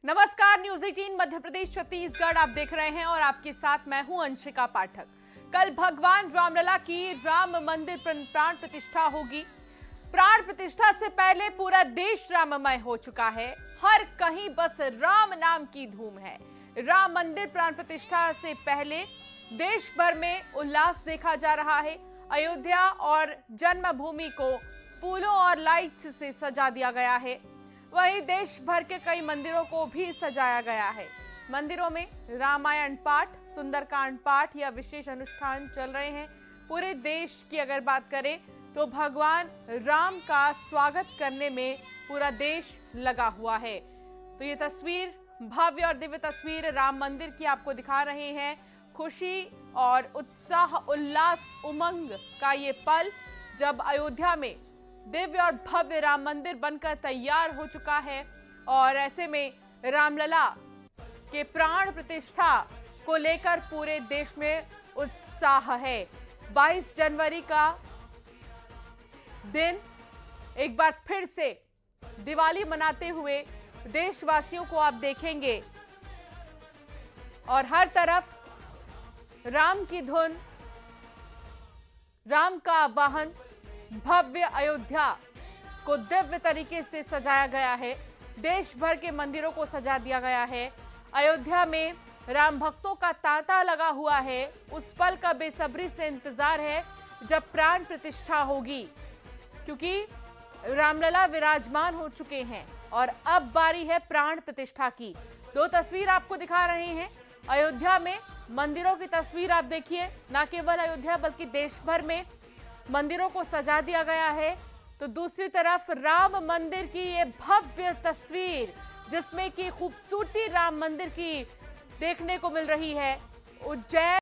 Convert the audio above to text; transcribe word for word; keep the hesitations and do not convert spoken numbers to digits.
नमस्कार, न्यूज अठारह मध्य प्रदेश छत्तीसगढ़ आप देख रहे हैं और आपके साथ मैं हूं अंशिका पाठक। कल भगवान रामलला की राम मंदिर प्राण प्रतिष्ठा होगी। प्राण प्रतिष्ठा से पहले पूरा देश राममय हो चुका है। हर कहीं बस राम नाम की धूम है। राम मंदिर प्राण प्रतिष्ठा से पहले देश भर में उल्लास देखा जा रहा है। अयोध्या और जन्मभूमि को फूलों और लाइट्स से सजा दिया गया है। वहीं देश भर के कई मंदिरों को भी सजाया गया है। मंदिरों में रामायण पाठ, सुंदरकांड पाठ या विशेष अनुष्ठान चल रहे हैं। पूरे देश की अगर बात करें तो भगवान राम का स्वागत करने में पूरा देश लगा हुआ है। तो ये तस्वीर, भव्य और दिव्य तस्वीर राम मंदिर की आपको दिखा रहे हैं। खुशी और उत्साह, उल्लास, उमंग का ये पल जब अयोध्या में दिव्य और भव्य राम मंदिर बनकर तैयार हो चुका है और ऐसे में रामलला के प्राण प्रतिष्ठा को लेकर पूरे देश में उत्साह है। बाईस जनवरी का दिन एक बार फिर से दिवाली मनाते हुए देशवासियों को आप देखेंगे और हर तरफ राम की धुन, राम का आवाहन, भव्य अयोध्या को दिव्य तरीके से सजाया गया है। देश भर के मंदिरों को सजा दिया गया है। अयोध्या में राम भक्तों का तांता लगा हुआ है। उस पल का बेसब्री से इंतजार है जब प्राण प्रतिष्ठा होगी, क्योंकि रामलला विराजमान हो चुके हैं और अब बारी है प्राण प्रतिष्ठा की। दो तस्वीर आपको दिखा रहे हैं। अयोध्या में मंदिरों की तस्वीर आप देखिए। न केवल अयोध्या बल्कि देश भर में मंदिरों को सजा दिया गया है। तो दूसरी तरफ राम मंदिर की ये भव्य तस्वीर, जिसमें कि खूबसूरती राम मंदिर की देखने को मिल रही है। उज्जैन